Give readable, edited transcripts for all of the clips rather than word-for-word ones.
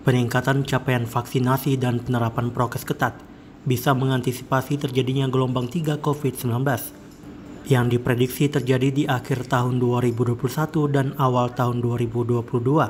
Peningkatan capaian vaksinasi dan penerapan prokes ketat bisa mengantisipasi terjadinya gelombang 3 COVID-19 yang diprediksi terjadi di akhir tahun 2021 dan awal tahun 2022.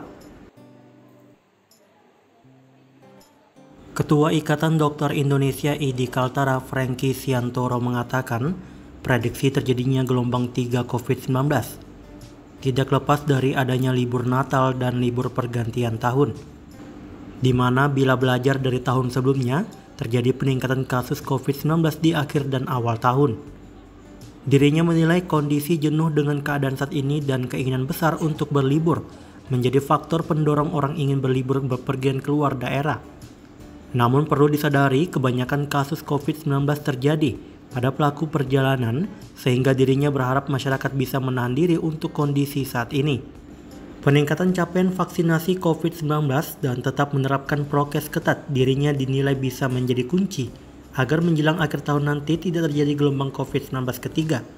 Ketua Ikatan Dokter Indonesia ID Kaltara Franky Siantoro mengatakan prediksi terjadinya gelombang 3 COVID-19 tidak lepas dari adanya libur Natal dan libur pergantian tahun, di mana bila belajar dari tahun sebelumnya, terjadi peningkatan kasus COVID-19 di akhir dan awal tahun. Dirinya menilai kondisi jenuh dengan keadaan saat ini dan keinginan besar untuk berlibur menjadi faktor pendorong orang ingin berlibur bepergian keluar daerah. Namun perlu disadari kebanyakan kasus COVID-19 terjadi pada pelaku perjalanan sehingga dirinya berharap masyarakat bisa menahan diri untuk kondisi saat ini. Peningkatan capaian vaksinasi COVID-19 dan tetap menerapkan prokes ketat dirinya dinilai bisa menjadi kunci agar menjelang akhir tahun nanti tidak terjadi gelombang COVID-19 ketiga.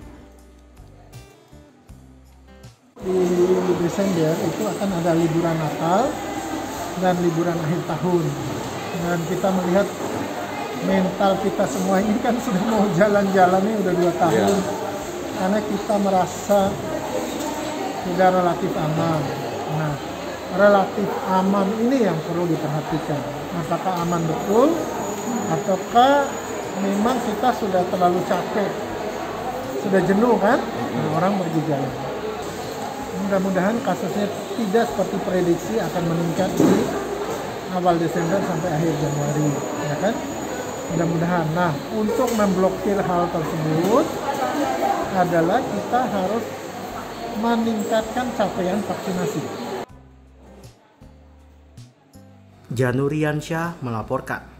Di Desember itu akan ada liburan Natal dan liburan akhir tahun. Dan kita melihat mental kita semua ini kan sudah mau jalan-jalannya udah 2 tahun. Karena kita merasa sudah relatif aman. Nah, relatif aman ini yang perlu diperhatikan. Apakah aman betul ataukah memang kita sudah terlalu capek, sudah jenuh kan? Nah, orang pergi jalan. Mudah-mudahan kasusnya tidak seperti prediksi akan meningkat di awal Desember sampai akhir Januari, ya kan? Mudah-mudahan. Nah, untuk memblokir hal tersebut adalah kita harus meningkatkan capaian vaksinasi. Januriansyah melaporkan.